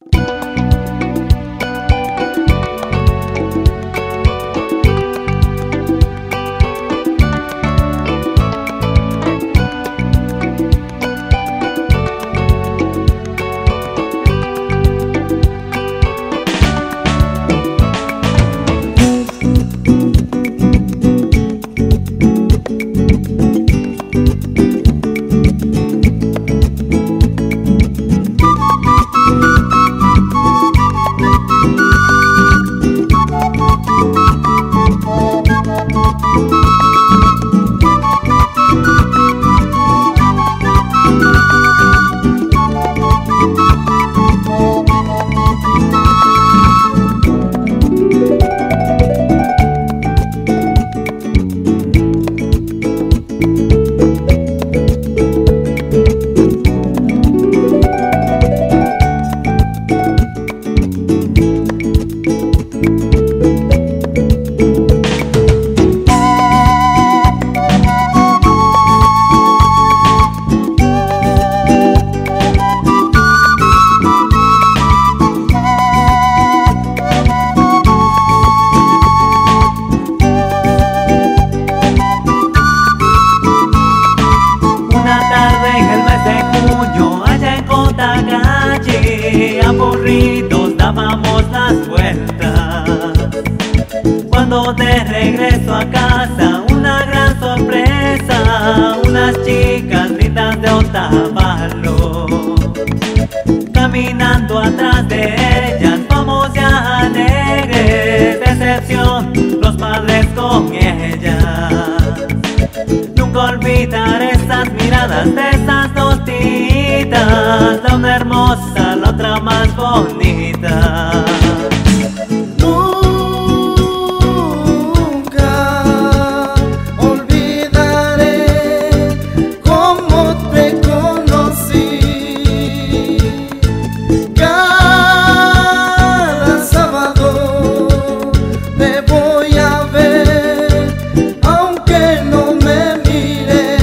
Aburridos dábamos las vueltas. Cuando de regreso a casa, una gran sorpresa, unas chicas lindas de Otavalo. Caminando atrás de ellas, vamos ya alegres. Decepción, los padres con ellas. Nunca olvidaré esas miradas de esas dos titas, la una hermosa, la otra más bonita. Nunca olvidaré cómo te conocí. Cada sábado te voy a ver, aunque no me mires.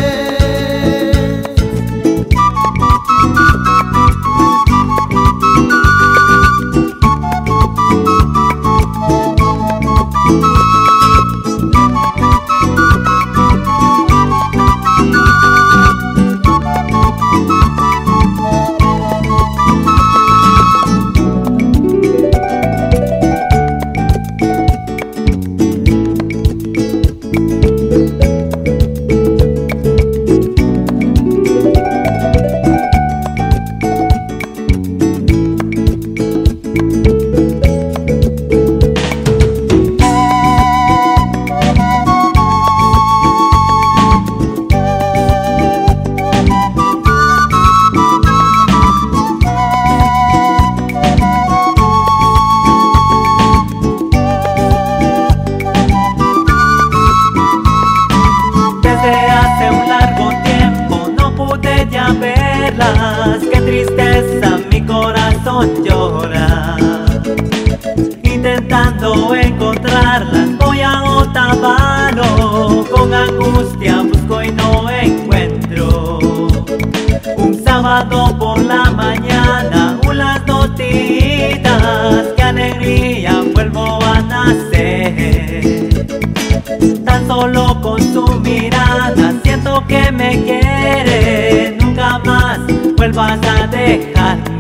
Qué tristeza, mi corazón llora. Intentando encontrarlas, voy a Otavalo. Con angustia busco y no encuentro. Un sábado por la mañana, unas notitas. Qué alegría, vuelvo a nacer. Tan solo con su mirada siento que me quiere. Nunca más vuelvas a dejarme.